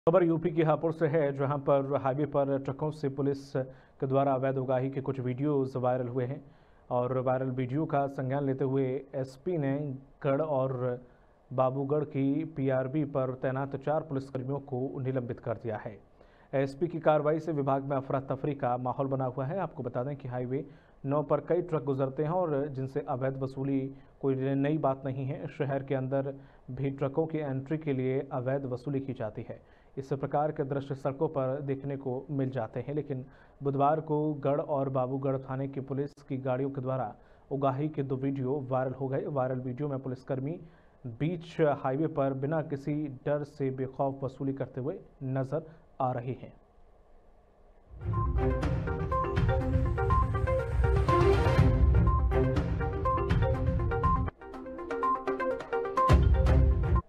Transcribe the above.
खबर यूपी के हापुड़ से है, जहां पर हाईवे पर ट्रकों से पुलिस के द्वारा अवैध उगाही के कुछ वीडियोस वायरल हुए हैं और वायरल वीडियो का संज्ञान लेते हुए एसपी ने गढ़ और बाबूगढ़ की पीआरबी पर तैनात 4 पुलिसकर्मियों को निलंबित कर दिया है। एसपी की कार्रवाई से विभाग में अफरा तफरी का माहौल बना हुआ है। आपको बता दें कि हाईवे 9 पर कई ट्रक गुजरते हैं और जिनसे अवैध वसूली कोई नई बात नहीं है। शहर के अंदर भी ट्रकों की एंट्री के लिए अवैध वसूली की जाती है। इस प्रकार के दृश्य सड़कों पर देखने को मिल जाते हैं, लेकिन बुधवार को गढ़ और बाबूगढ़ थाने की पुलिस की गाड़ियों के द्वारा उगाही के 2 वीडियो वायरल हो गए। वायरल वीडियो में पुलिसकर्मी बीच हाईवे पर बिना किसी डर से बेखौफ वसूली करते हुए नजर आ रहे हैं।